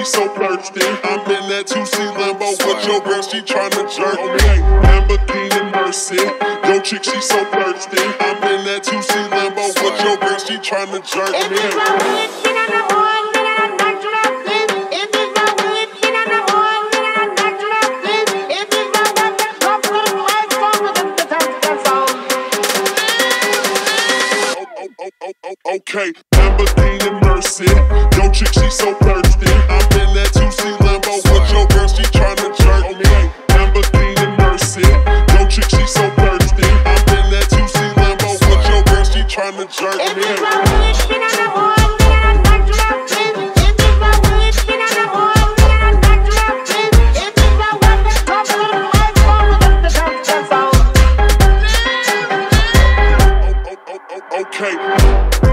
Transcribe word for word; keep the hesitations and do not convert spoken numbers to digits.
so thirsty. I'm in that two C Lambo with your girl, she tryna jerk me. Lamborghini Mercy, yo chick, she so thirsty. I'm in that two C Lambo with your girl, she tryna jerk me. Okay, Lamborghini Mercy, yo chick, she so thirsty. I'm in that two C Lambo with your girl, she tryna jerk me. Lamborghini Mercy, yo chick, she so thirsty. I'm in that two C Lambo with your girl, she tryna jerk me. Okay.